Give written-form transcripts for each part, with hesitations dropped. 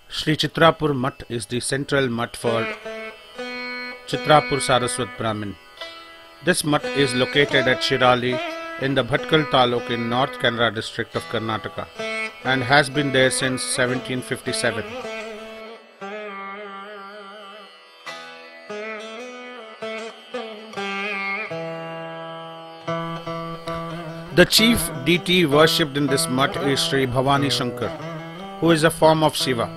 Shri Chitrapur Math is the central Math for Chitrapur Saraswat Brahmin. This Math is located at Shirali in the Bhatkal Taluk in North Kanara district of Karnataka and has been there since 1757. The chief deity worshipped in this Math is Shri Bhavanishankar, who is a form of Shiva.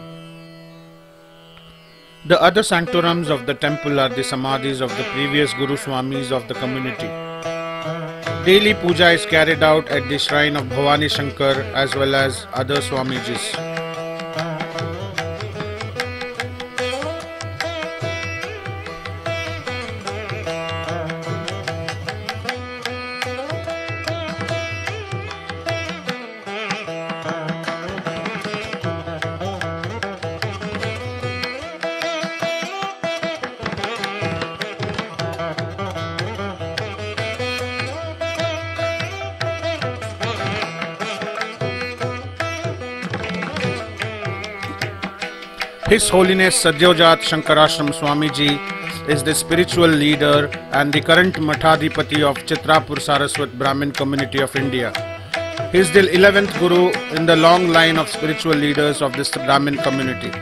The other sanctorums of the temple are the Samadhis of the previous GuruSwamis of the community. Daily Puja is carried out at the shrine of Bhavanishnkar as well as other Swamijis. His Holiness Sadyojat Shankarashram-I Swamiji is the spiritual leader and the current Mathadhipati of Chitrapur Saraswat Brahmin community of India. He is the 11th Guru in the long line of spiritual leaders of this Brahmin community.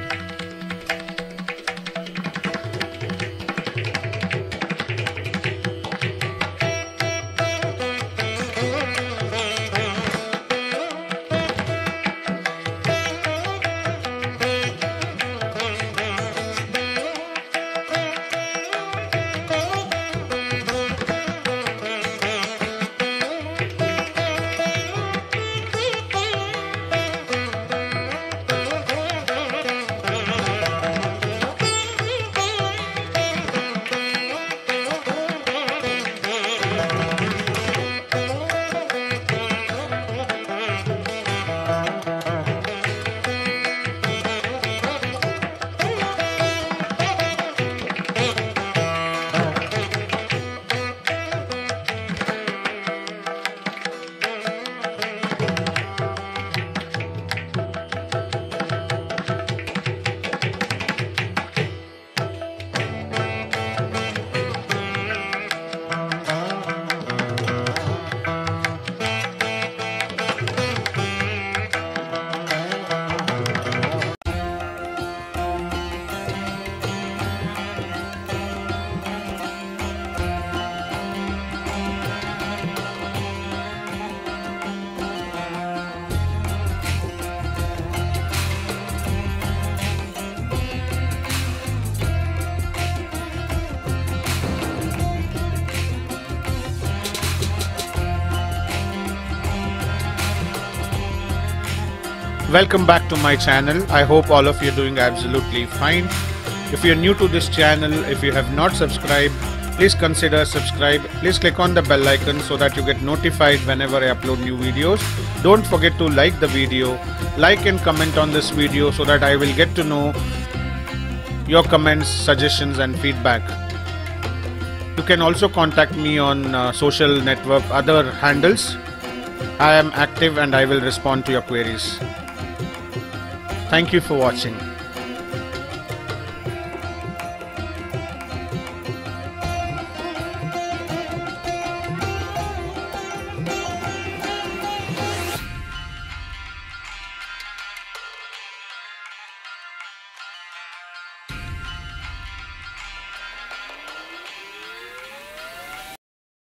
Welcome back to my channel. I hope all of you are doing absolutely fine. If you are new to this channel, if you have not subscribed, please consider subscribe. Please click on the bell icon so that you get notified whenever I upload new videos. Don't forget to like the video, like and comment on this video so that I will get to know your comments, suggestions and feedback. You can also contact me on social network other handles. I am active and I will respond to your queries. Thank you for watching.